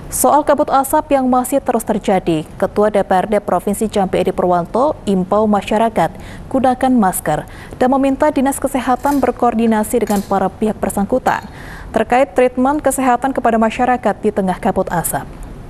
Soal kabut asap yang masih terus terjadi, Ketua DPRD Provinsi Jambi Edi Purwanto imbau masyarakat gunakan masker dan meminta Dinas Kesehatan berkoordinasi dengan para pihak bersangkutan terkait treatment kesehatan kepada masyarakat di tengah kabut asap.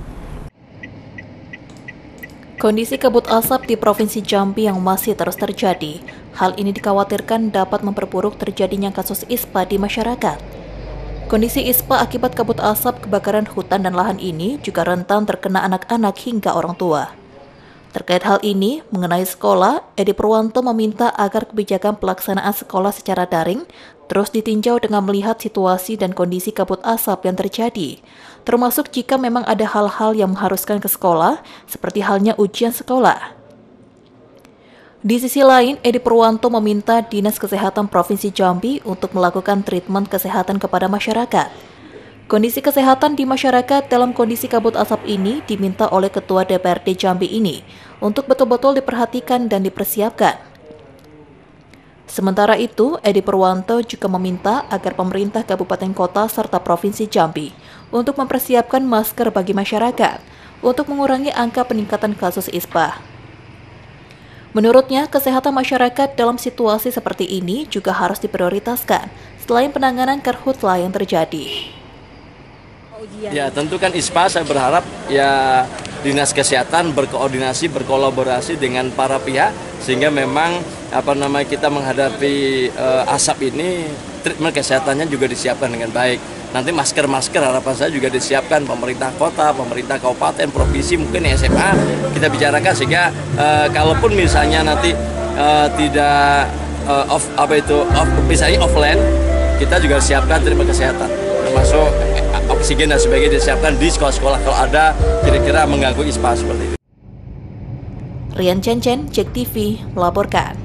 Kondisi kabut asap di Provinsi Jambi yang masih terus terjadi, hal ini dikhawatirkan dapat memperburuk terjadinya kasus ISPA di masyarakat. Kondisi ISPA akibat kabut asap kebakaran hutan dan lahan ini juga rentan terkena anak-anak hingga orang tua. Terkait hal ini, mengenai sekolah, Edi Purwanto meminta agar kebijakan pelaksanaan sekolah secara daring terus ditinjau dengan melihat situasi dan kondisi kabut asap yang terjadi, termasuk jika memang ada hal-hal yang mengharuskan ke sekolah, seperti halnya ujian sekolah. Di sisi lain, Edi Purwanto meminta Dinas Kesehatan Provinsi Jambi untuk melakukan treatment kesehatan kepada masyarakat. Kondisi kesehatan di masyarakat dalam kondisi kabut asap ini diminta oleh Ketua DPRD Jambi ini untuk betul-betul diperhatikan dan dipersiapkan. Sementara itu, Edi Purwanto juga meminta agar pemerintah kabupaten kota serta Provinsi Jambi untuk mempersiapkan masker bagi masyarakat untuk mengurangi angka peningkatan kasus ISPA. Menurutnya, kesehatan masyarakat dalam situasi seperti ini juga harus diprioritaskan selain penanganan karhutla yang terjadi. Ya, tentu kan ISPA saya berharap ya Dinas Kesehatan berkoordinasi, berkolaborasi dengan para pihak sehingga memang kita menghadapi asap ini treatment kesehatannya juga disiapkan dengan baik. Nanti masker-masker harapan saya juga disiapkan pemerintah kota, pemerintah kabupaten, provinsi, mungkin SMA kita bicarakan sehingga kalaupun misalnya nanti tidak misalnya offline, kita juga siapkan treatment kesehatan, termasuk oksigen dan sebagainya disiapkan di sekolah-sekolah kalau ada kira-kira mengganggu ISPA seperti itu. Rian Cencen, JEK TV melaporkan.